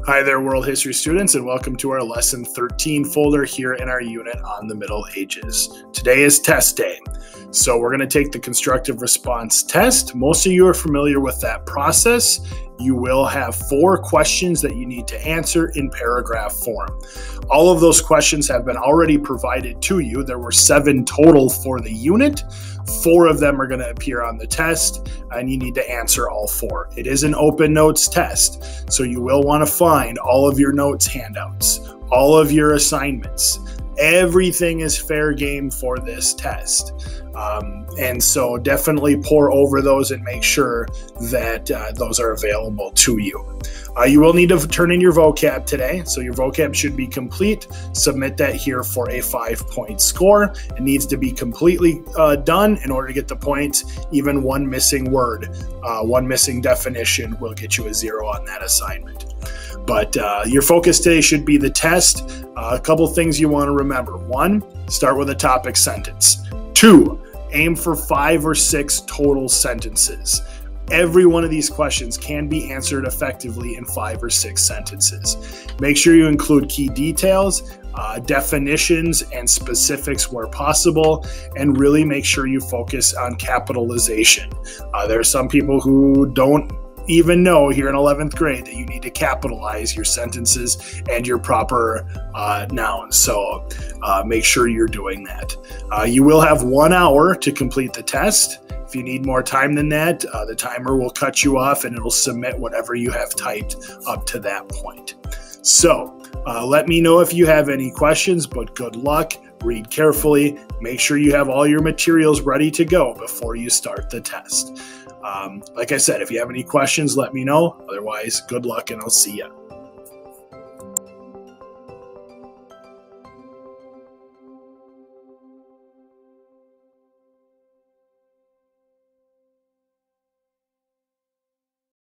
Hi there, world history students, and welcome to our lesson 13 folder here in our unit on the Middle Ages. Today is test day, so we're going to take the constructive response test. Most of you are familiar with that process. You will have 4 questions that you need to answer in paragraph form. All of those questions have been already provided to you. There were 7 total for the unit. 4 of them are going to appear on the test, and you need to answer all 4. It is an open notes test, so you will want to find all of your notes handouts, all of your assignments. Everything is fair game for this test. And so definitely pore over those and make sure that those are available to you. You will need to turn in your vocab today, so your vocab should be complete. Submit that here for a 5-point score. It needs to be completely done in order to get the points. Even one missing word, one missing definition will get you a 0 on that assignment. But your focus today should be the test. A couple things you want to remember. 1, start with a topic sentence. 2, aim for 5 or 6 total sentences. Every one of these questions can be answered effectively in 5 or 6 sentences. Make sure you include key details, definitions, and specifics where possible, and really make sure you focus on capitalization. There are some people who don't even know here in 11th grade that you need to capitalize your sentences and your proper nouns. So make sure you're doing that. You will have 1 hour to complete the test. If you need more time than that, the timer will cut you off and it'll submit whatever you have typed up to that point. So let me know if you have any questions, but good luck. Read carefully. Make sure you have all your materials ready to go before you start the test. Like I said, if you have any questions, let me know. Otherwise, good luck and I'll see you.